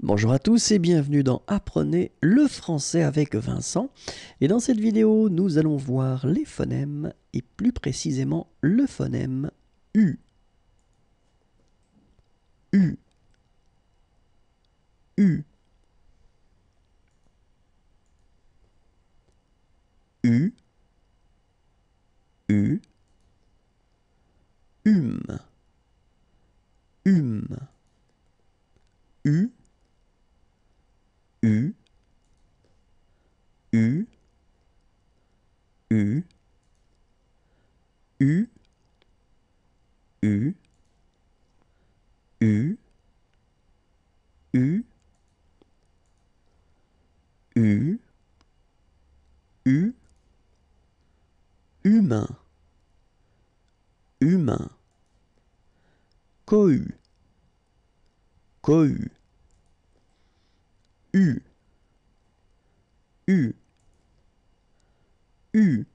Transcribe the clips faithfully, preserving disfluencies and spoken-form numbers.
Bonjour à tous et bienvenue dans Apprenez le français avec Vincent. Et dans cette vidéo, nous allons voir les phonèmes et plus précisément le phonème U. U. U. U. U. Hum. Hum. U. U. U. U. U. U. U. U. U. U. Humain. Humain. Cohue. Cohue. U. U. U.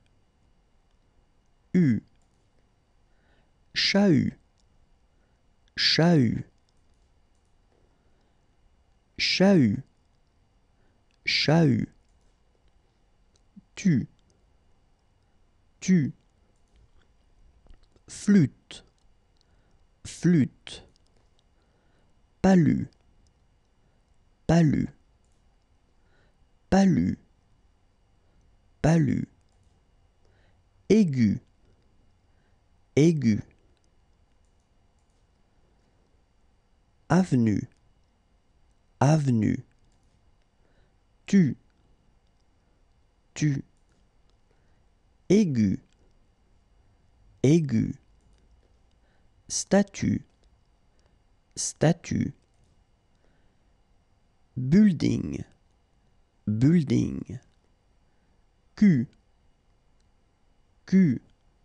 U. Chahut. Chahut. Chahut. Chahut. Tu. Tu. Flûte. Flûte. Palu. Palu. Palu. Palu. Aigu. Aigu. Avenue. Avenue. Tu. Tu. Aigu. Aigu. Statue. Statue. Building. Building. Cul. Cul.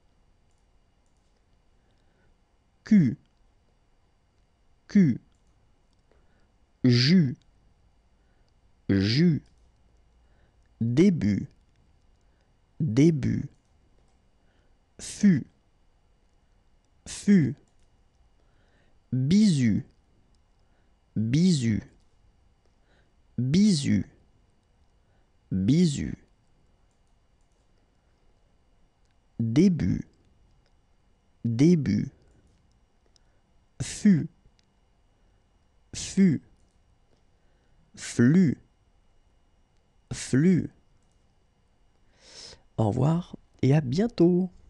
Cul. Cul. Jus. Jus. Début. Début. Fut. Fut. Bisu. Bisu. Bisu. Bisu. Début. Début. Fut. Fut. Flux. Flux. Au revoir et à bientôt.